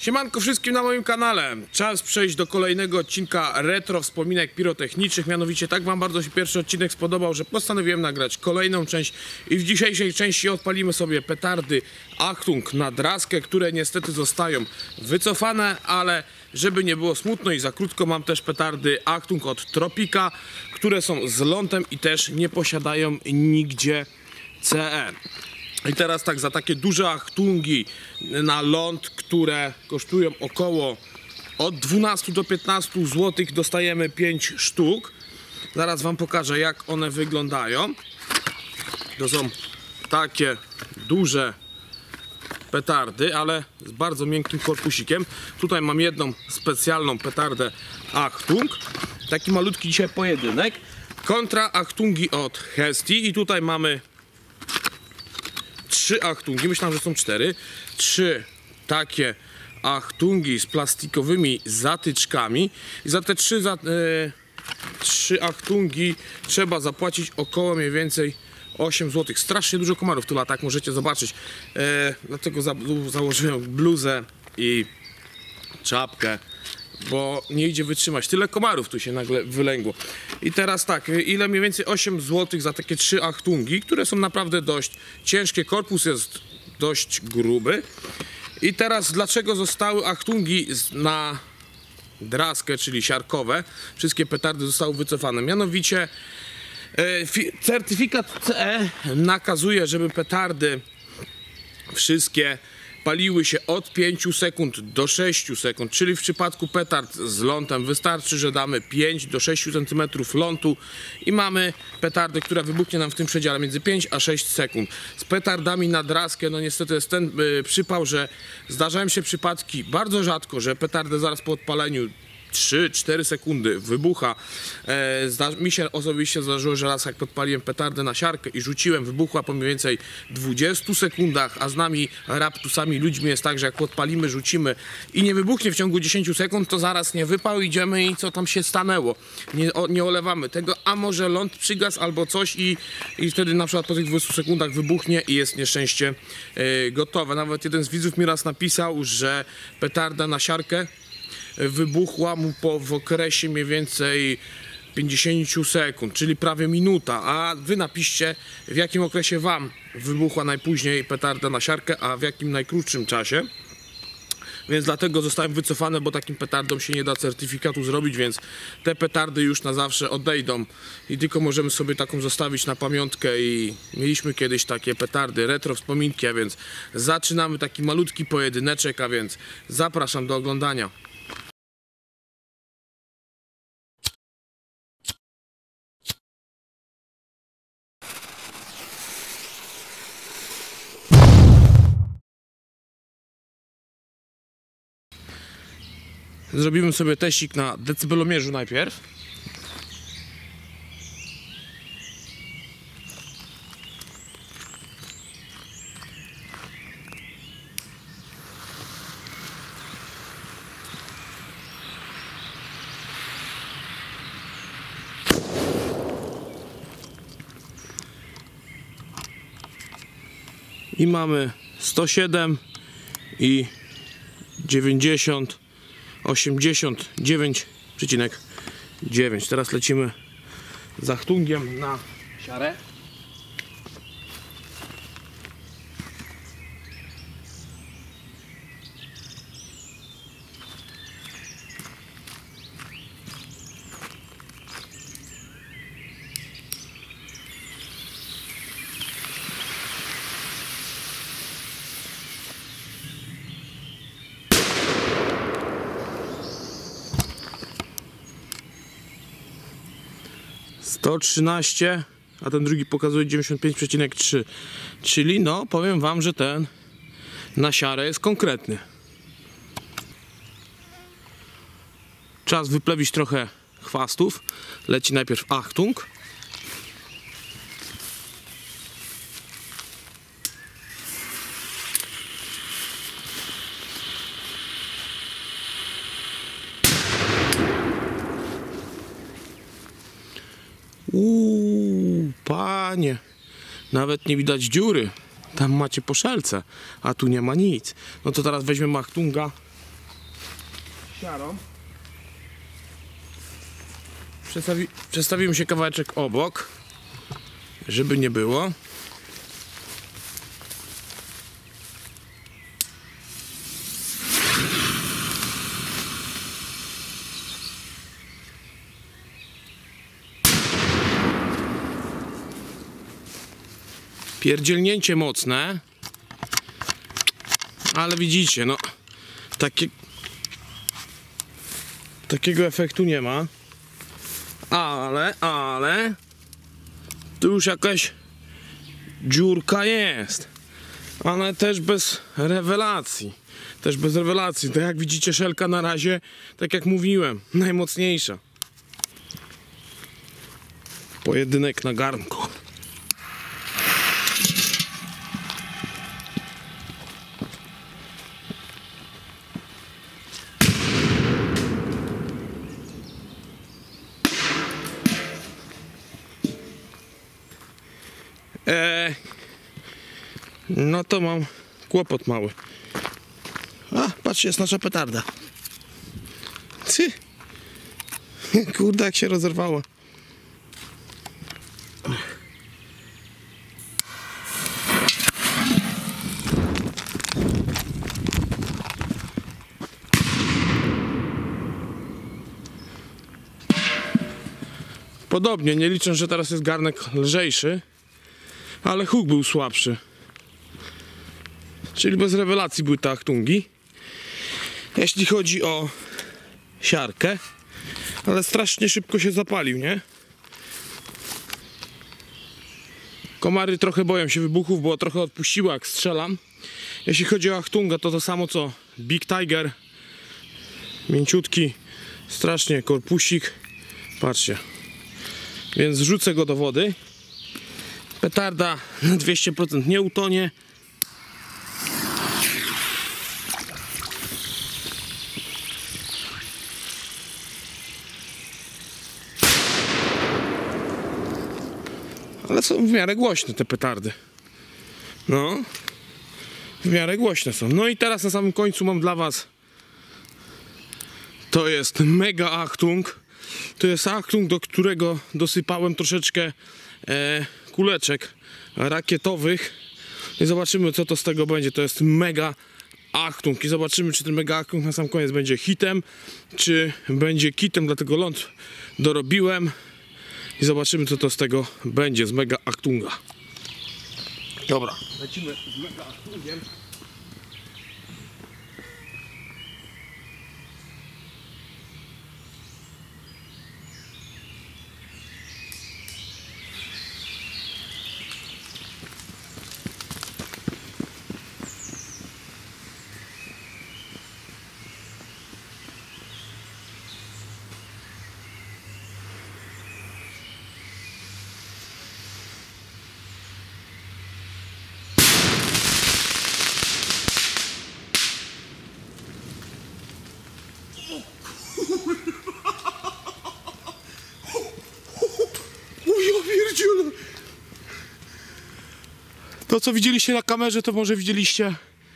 Siemanko wszystkim na moim kanale. Czas przejść do kolejnego odcinka retro wspominek pirotechnicznych. Mianowicie tak wam bardzo się pierwszy odcinek spodobał, że postanowiłem nagrać kolejną część. I w dzisiejszej części odpalimy sobie petardy Achtung na draskę, które niestety zostają wycofane, ale żeby nie było smutno i za krótko, mam też petardy Achtung od Tropika, które są z lądem i też nie posiadają nigdzie CE. I teraz tak, za takie duże Achtungi na ląd, które kosztują około od 12 do 15 zł, dostajemy 5 sztuk. Zaraz wam pokażę, jak one wyglądają. To są takie duże petardy, ale z bardzo miękkim korpusikiem. Tutaj mam jedną specjalną petardę Achtung. Taki malutki dzisiaj pojedynek. Kontra Achtungi od Hesti. I tutaj mamy 3 Achtungi, myślałem, że są 4. 3 takie Achtungi z plastikowymi zatyczkami. I za te 3 Achtungi trzeba zapłacić około mniej więcej 8 zł. Strasznie dużo komarów tu lata, jak możecie zobaczyć. Dlatego założyłem bluzę i czapkę, bo nie idzie wytrzymać. Tyle komarów tu się nagle wylęgło. I teraz tak, ile mniej więcej 8 zł za takie 3 Achtungi, które są naprawdę dość ciężkie. Korpus jest dość gruby. I teraz dlaczego zostały Achtungi na draskę, czyli siarkowe? Wszystkie petardy zostały wycofane. Mianowicie certyfikat CE nakazuje, żeby petardy wszystkie paliły się od 5 sekund do 6 sekund, czyli w przypadku petard z lądem wystarczy, że damy 5 do 6 cm lądu i mamy petardę, która wybuchnie nam w tym przedziale między 5 a 6 sekund. Z petardami na draskę, no niestety jest ten przypał, że zdarzają się przypadki bardzo rzadko, że petardę zaraz po odpaleniu 3-4 sekundy wybucha. Mi się osobiście zdarzyło, że raz jak podpaliłem petardę na siarkę i rzuciłem, wybuchła po mniej więcej 20 sekundach, a z nami raptusami ludźmi jest tak, że jak podpalimy, rzucimy i nie wybuchnie w ciągu 10 sekund, to zaraz nie wypał, idziemy i co tam się stanęło. Nie olewamy tego, a może ląd przygasł albo coś i wtedy na przykład po tych 20 sekundach wybuchnie i jest nieszczęście gotowe. Nawet jeden z widzów mi raz napisał, że petarda na siarkę wybuchła mu w okresie mniej więcej 50 sekund, czyli prawie minuta, a wy napiszcie, w jakim okresie wam wybuchła najpóźniej petarda na siarkę, a w jakim najkrótszym czasie. Więc dlatego zostałem wycofany, bo takim petardom się nie da certyfikatu zrobić, więc te petardy już na zawsze odejdą i tylko możemy sobie taką zostawić na pamiątkę. I mieliśmy kiedyś takie petardy retro wspominki, a więc zaczynamy taki malutki pojedyneczek, a więc zapraszam do oglądania. Zrobimy sobie teścik na decybelomierzu najpierw. I mamy 107 i 90. 89,9. Teraz lecimy z Achtungiem na siarę. To 13, a ten drugi pokazuje 95,3. Czyli no, powiem wam, że ten na siarę jest konkretny. Czas wyplewić trochę chwastów. Leci najpierw Achtung. Panie, nawet nie widać dziury. Tam macie poszelce, a tu nie ma nic. No to teraz weźmiemy Achtunga siarą. Przestawimy się kawałeczek obok, żeby nie było. Pierdzielnięcie mocne, ale widzicie, no takiego efektu nie ma, ale tu już jakaś dziurka jest, ale też bez rewelacji, tak jak widzicie, szelka na razie, tak jak mówiłem, najmocniejsza. Pojedynek na garnku. No to mam kłopot mały. A, patrzcie, jest nasza petarda. Ty. Kurde, jak się rozerwała. Podobnie, nie liczę, że teraz jest garnek lżejszy, ale huk był słabszy. Czyli bez rewelacji były te achtungi. Jeśli chodzi o siarkę, ale strasznie szybko się zapalił, nie? Komary trochę boją się wybuchów, bo trochę odpuściło jak strzelam. Jeśli chodzi o achtunga, to samo co Big Tiger. Mięciutki, strasznie korpusik. Patrzcie. Więc wrzucę go do wody. Petarda na 200% nie utonie. Ale są w miarę głośne te petardy. No. W miarę głośne są. No i teraz na samym końcu mam dla was. To jest mega Achtung. To jest Achtung, do którego dosypałem troszeczkę kuleczek rakietowych. I zobaczymy, co to z tego będzie. To jest mega Achtung. I zobaczymy, czy ten mega Achtung na sam koniec będzie hitem, czy będzie kitem, dlatego ląd dorobiłem. I zobaczymy, co to z tego będzie, z mega Achtunga. Dobra, lecimy z mega Achtungiem. To, co widzieliście na kamerze, to może widzieliście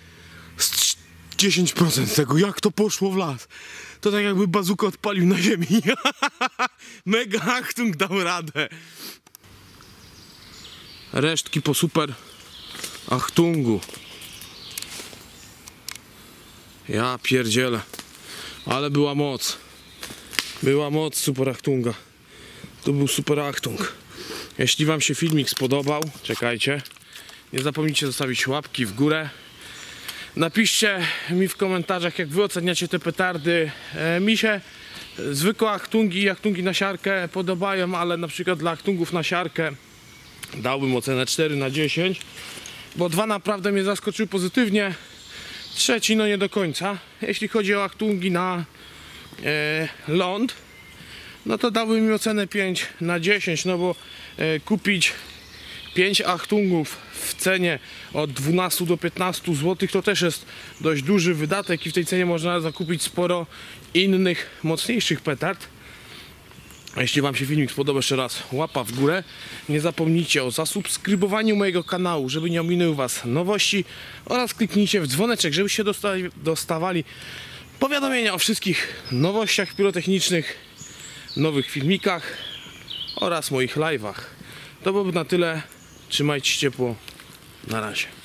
10% tego, jak to poszło w las. To tak jakby bazukę odpalił na ziemi. Mega Achtung dał radę. Resztki po super Achtungu. Ja pierdzielę. Ale była moc. Była moc super Achtunga. To był super Achtung. Jeśli wam się filmik spodobał, czekajcie. Nie zapomnijcie zostawić łapki w górę. Napiszcie mi w komentarzach, jak wy oceniacie te petardy. Mi się zwykłe Achtungi i Achtungi na siarkę podobają, ale na przykład dla Achtungów na siarkę dałbym ocenę 4/10, bo 2 naprawdę mnie zaskoczyły pozytywnie, 3 no nie do końca. Jeśli chodzi o Achtungi na ląd, no to dałbym mi ocenę 5/10, no bo kupić 5 Achtungów w cenie od 12 do 15 zł to też jest dość duży wydatek i w tej cenie można zakupić sporo innych, mocniejszych petard. A jeśli wam się filmik spodobał, jeszcze raz łapa w górę. Nie zapomnijcie o zasubskrybowaniu mojego kanału, żeby nie ominęły was nowości, oraz kliknijcie w dzwoneczek, żebyście dostawali powiadomienia o wszystkich nowościach pirotechnicznych, nowych filmikach oraz moich live'ach. To byłoby na tyle. Trzymajcie się ciepło. Na razie.